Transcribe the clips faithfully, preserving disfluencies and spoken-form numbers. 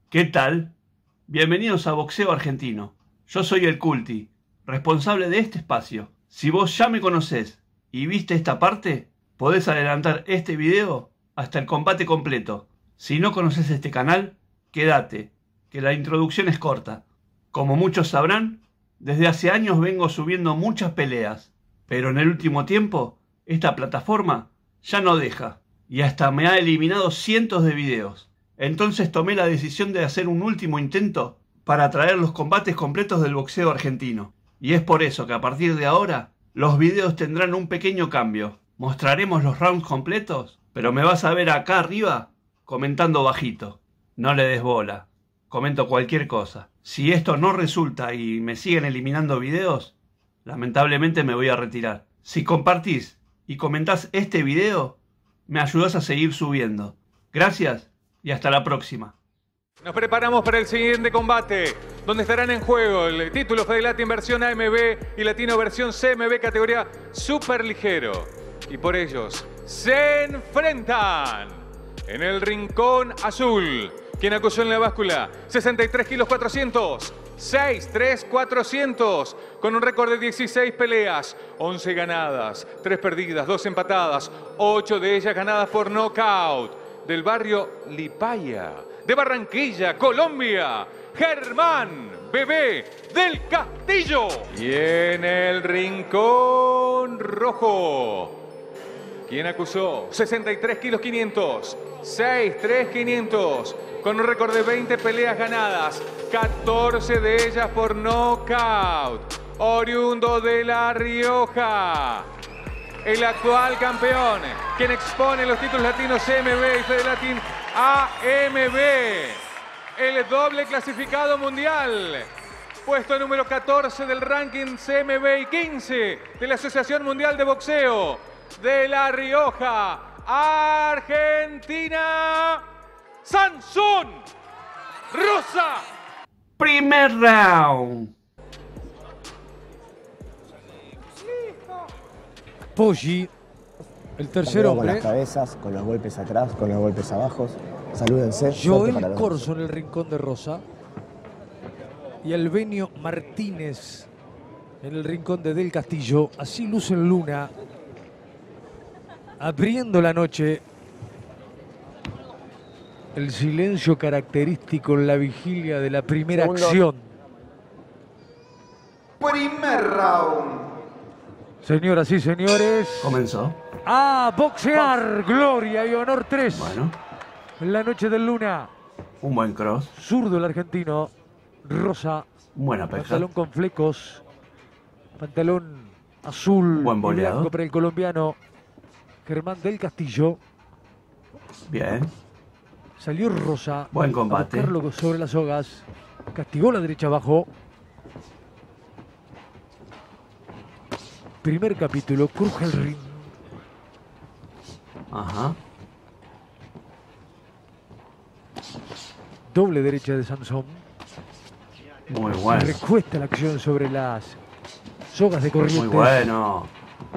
¿Qué tal? Bienvenidos a Boxeo Argentino. Yo soy el Culti, responsable de este espacio. Si vos ya me conocés y viste esta parte, podés adelantar este video hasta el combate completo. Si no conoces este canal, quédate, que la introducción es corta. Como muchos sabrán, desde hace años vengo subiendo muchas peleas, pero en el último tiempo, esta plataforma ya no deja, y hasta me ha eliminado cientos de videos. Entonces tomé la decisión de hacer un último intento para traer los combates completos del boxeo argentino. Y es por eso que a partir de ahora, los videos tendrán un pequeño cambio. Mostraremos los rounds completos, pero me vas a ver acá arriba comentando bajito. No le des bola, comento cualquier cosa. Si esto no resulta y me siguen eliminando videos, lamentablemente me voy a retirar. Si compartís y comentás este video, me ayudás a seguir subiendo. Gracias y hasta la próxima. Nos preparamos para el siguiente combate, donde estarán en juego el título Fede Latin versión A M B y Latino versión C M B categoría super ligero. Y por ellos se enfrentan en el rincón azul, quien acusó en la báscula sesenta y tres kilos cuatrocientos, seis tres cuatrocientos, con un récord de dieciséis peleas, once ganadas, tres perdidas, dos empatadas, ocho de ellas ganadas por nocaut, del barrio Lipaya, de Barranquilla, Colombia, Germán Bebé del Castillo. Y en el rincón rojo, quien acusó sesenta y tres kilos quinientos, seis tres quinientos, con un récord de veinte peleas ganadas, catorce de ellas por nocaut, oriundo de La Rioja, el actual campeón, quien expone los títulos latinos C M B y Fede Latin A M B, el doble clasificado mundial, puesto número catorce del ranking C M B y quince de la Asociación Mundial de Boxeo de La Rioja, Argentina, Sansón Rosa. Primer round. Poggi, el tercer hombre. Con las cabezas, con los golpes atrás, con los golpes abajo. Salúdense. Joel Corso en el rincón de rosa. Y Albenio Martínez en el rincón de Del Castillo. Así luce en Luna, abriendo la noche. El silencio característico en la vigilia de la primera Segundo. acción. Primer round. Señoras y señores, Comenzó. a boxear, gloria y honor tres. Bueno, En la noche del Luna, un buen cross, zurdo el argentino, rosa, buena pesca. pantalón con flecos, pantalón azul Buen y boleado. blanco para el colombiano Germán del Castillo. Bien, Salió rosa, Buen a combate. buscarlo sobre las sogas, castigó la derecha abajo. Primer capítulo, cruje el ring. ajá. Doble derecha de Sansón. Muy bueno, Recuesta la acción sobre las sogas de corriente. muy bueno.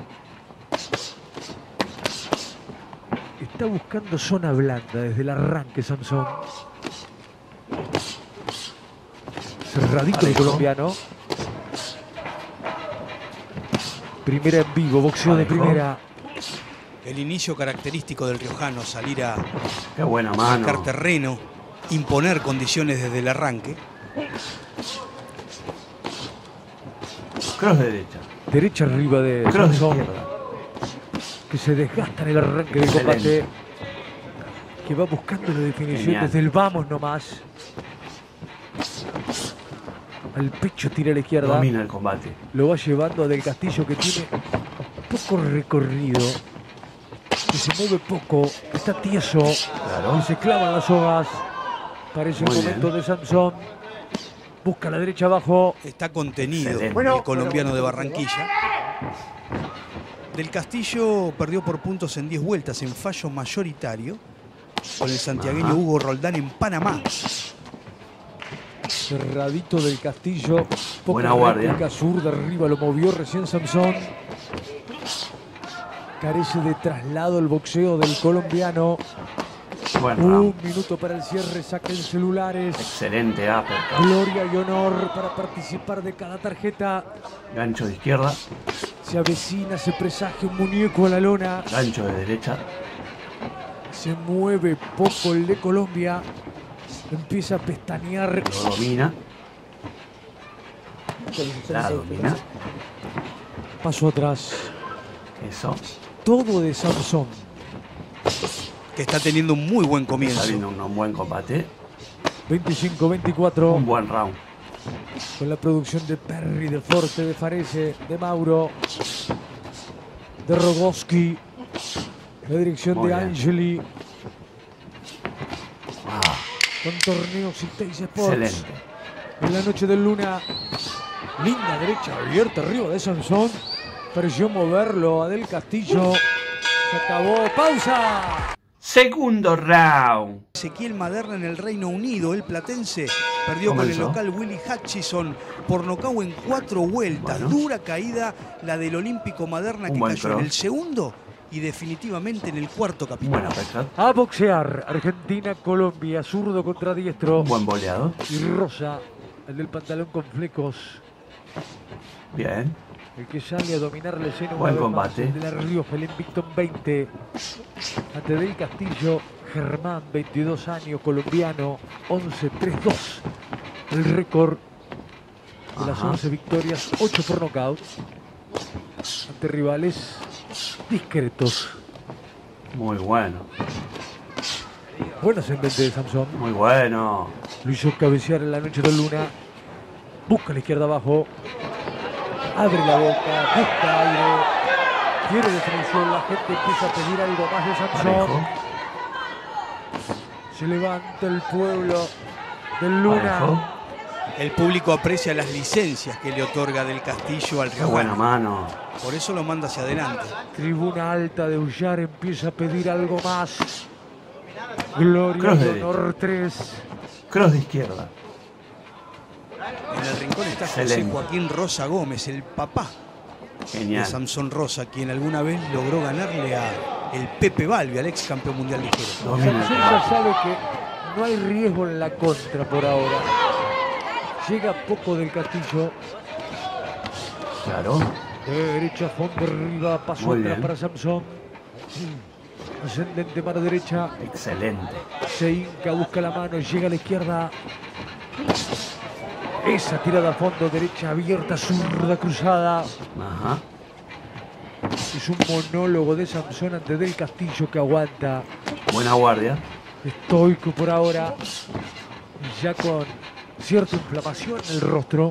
Está buscando zona blanda desde el arranque Sansón. Cerradito el Parejo. colombiano. Primera en vivo, boxeo de Parejo. primera. El inicio característico del riojano, salir a Qué buena mano. marcar terreno, imponer condiciones desde el arranque. Cross derecha, Derecha arriba de cross de Sansón, izquierda. que se desgasta en el arranque del Excelente. combate. Que va buscando la definición Genial. desde el vamos nomás. Al pecho tira a la izquierda. Domina el combate. Lo va llevando a Del Castillo, que tiene poco recorrido, que se mueve poco, está tieso, Claro. y se clavan las sogas. Parece el Muy momento bien. de Sansón. Busca la derecha abajo. Está contenido Excelente. el colombiano de Barranquilla. Del Castillo perdió por puntos en diez vueltas en fallo mayoritario con el santiagueño Ajá. Hugo Roldán en Panamá. Cerradito Del Castillo. Poca Buena guardia. réplica, zurda arriba, lo movió recién Sansón. Carece de traslado el boxeo del colombiano. Buen Un round. minuto para el cierre, saquen celulares. Excelente uppercut. Gloria y honor para participar de cada tarjeta. Gancho de izquierda. Se avecina, se presagia un muñeco a la lona. Gancho de derecha. Se mueve poco el de Colombia. Empieza a pestañear. Lo domina. La domina. Paso atrás. Eso. Todo de Samson. Que está teniendo un muy buen Está comienzo. viendo un, un buen combate. veinticinco veinticuatro. Un buen round. Con la producción de Perry, de Forte, de Farese, de Mauro, de Rogoski. La dirección Muy de bien. Angeli. Ah, Con torneos y Teis Sports. excelente. En la noche del Luna. Linda derecha abierta arriba de Samson. Pareció moverlo a Del Castillo. Se acabó. ¡Pausa! Segundo round. Ezequiel Maderna en el Reino Unido, el platense, perdió con el Comenzó. local Willy Hutchison por nocaut en cuatro vueltas. Bueno. Dura caída la del olímpico Maderna Un que buen cayó en cross. el segundo y definitivamente en el cuarto capítulo. Buen uppercut. A boxear. Argentina, Colombia. Zurdo contra diestro. Un buen boleado. Y Rosa, el del pantalón con flecos. Bien. El que sale a dominar la escena. Buen una vez más, combate. el de la Rioja, el Invicto en veinte. Ante Del Castillo, Germán, veintidós años, colombiano, once tres dos. El récord de las Ajá. once victorias, ocho por nocaut. Ante rivales discretos. Muy bueno. Buen ascendente de Samson. Muy bueno. Lo hizo cabecear en la noche de Luna. Busca la izquierda abajo. Abre la boca. Busca aire. Quiere definición. La gente empieza a pedir algo más de Samson. Parejo. Se levanta el pueblo del Luna. Parejo. El público aprecia las licencias que le otorga Del Castillo al Qué buena riojano. mano. Por eso lo manda hacia adelante. Tribuna alta de Ullar empieza a pedir algo más. Gloria Cross y de honor tres. Cross de izquierda. En el rincón está José Excelente. Joaquín Rosa Gómez, el papá de Genial. Samson Rosa, quien alguna vez logró ganarle a el Pepe Balbi, al ex campeón mundial ligero. Domina el Samson ya combate. sabe que no hay riesgo en la contra por ahora. Llega poco Del Castillo. Claro. De derecha, fondo arriba, paso Muy atrás bien. para Samson. Ascendente mano derecha. Excelente. Se hinca, busca la mano, llega a la izquierda. Esa tirada a fondo, derecha abierta, zurda cruzada. Ajá. Es un monólogo de Samson ante Del Castillo que aguanta. Buena guardia. Estoico por ahora. Y ya con cierta inflamación en el rostro.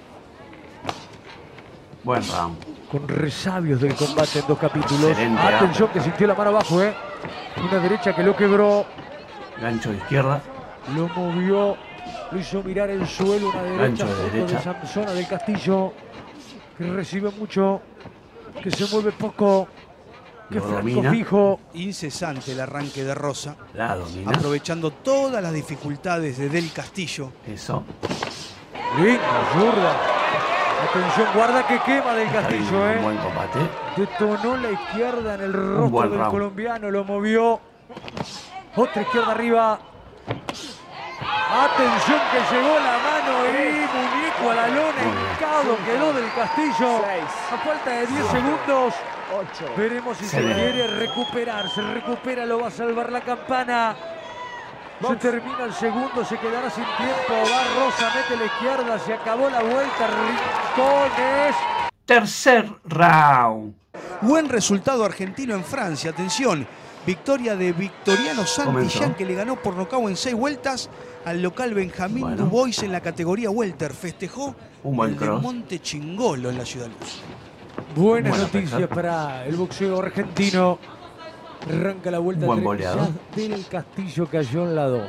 Buen round. Con resabios del combate en dos capítulos. Excelente, Atención Apa. que sintió la mano abajo, ¿eh? Una derecha que lo quebró. Gancho de izquierda. Lo movió. Lo hizo mirar el suelo. Una derecha Gancho de fondo derecha. de Samson a Del Castillo. Que recibe mucho. Que se mueve poco. Que Lo franco domina. fijo. Incesante el arranque de Rosa, La domina. aprovechando todas las dificultades de Del Castillo. Eso. Linda zurda. Atención, guarda que quema Del Está viendo Castillo, un ¿eh? buen combate. Detonó la izquierda en el rostro buen del round. colombiano, lo movió. Otra izquierda arriba. Atención que llegó la mano y muñeco a la lona. Muy bien. Hincado quedó Del Castillo. A falta de diez segundos. Veremos si se Excelente. quiere recuperar. Se recupera, lo va a salvar la campana. Se termina el segundo, se quedará sin tiempo. Va Rosa, mete la izquierda, se acabó la vuelta. Rincones. Tercer round. Buen resultado argentino en Francia, atención. Victoria de Victoriano Santillán, Comenzó. que le ganó por nocaut en seis vueltas al local Benjamín Bueno. Dubois en la categoría welter. Festejó Un buen el de cross. Monte Chingolo en la Ciudad Luz. Buenas Buena noticias pesca. para el boxeo argentino. Arranca la vuelta Buen tres. boleado. Ya Del Castillo cayó en la dos.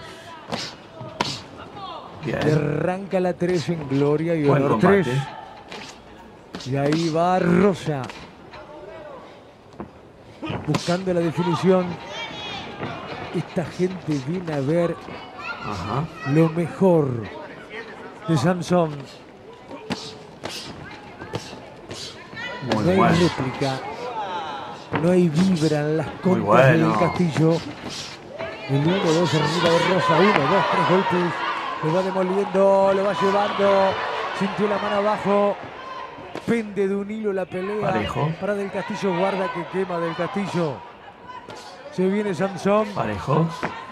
Y Bien. arranca la tres en Gloria y Buen Honor combate. tres. Y ahí va Rosa. Buscando la definición. Esta gente viene a ver Ajá. lo mejor de Samson. Muy No hay bueno. réplica. No hay vibra en las Muy contras bueno. del Castillo. El uno dos arriba de Rosa. uno, dos, tres golpes. Lo va demoliendo, lo va llevando. Sintió la mano abajo. Pende de un hilo la pelea. Parejo. Para Del Castillo, guarda que quema Del Castillo. Se viene Sansón. Parejo.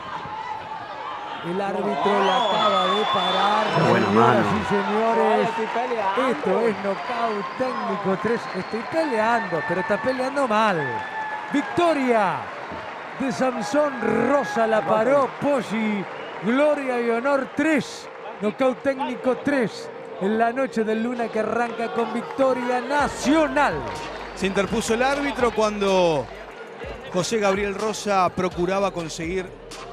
El árbitro la acaba de parar. Qué buena Señoras mano. y señores, esto es nocaut técnico tres. Estoy peleando, pero está peleando mal. Victoria de Sansón Rosa, la paró Poggi. Gloria y honor tres. Nocaut técnico tres. En la noche del Luna, que arranca con victoria nacional. Se interpuso el árbitro cuando José Gabriel Rosa procuraba conseguir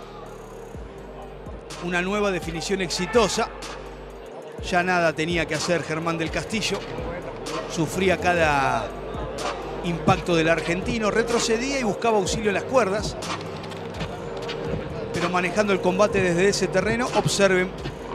una nueva definición exitosa. Ya nada tenía que hacer Germán del Castillo. Sufría cada impacto del argentino, retrocedía y buscaba auxilio en las cuerdas. Pero manejando el combate desde ese terreno, observen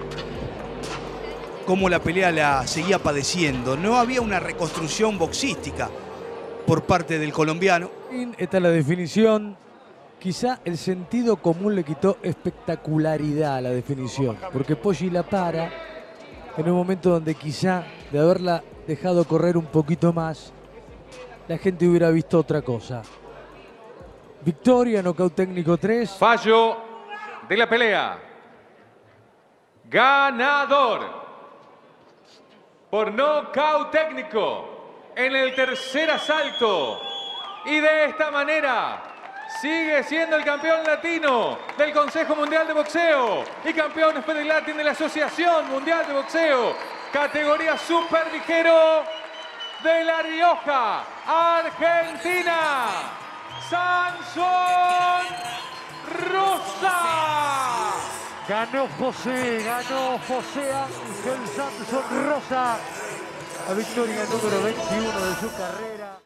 cómo la pelea la seguía padeciendo. No había una reconstrucción boxística por parte del colombiano. Esta es la definición. Quizá el sentido común le quitó espectacularidad a la definición, porque Poggi la para en un momento donde quizá de haberla dejado correr un poquito más, la gente hubiera visto otra cosa. Victoria, nocaut técnico tres. Fallo de la pelea. Ganador por nocaut técnico en el tercer asalto. Y de esta manera sigue siendo el campeón latino del Consejo Mundial de Boxeo y campeón fedelatin de la Asociación Mundial de Boxeo, categoría superligero de La Rioja, Argentina, Sansón Rosa. Ganó José, ganó José Ángel Sansón Rosa. La victoria número veintiuno de su carrera.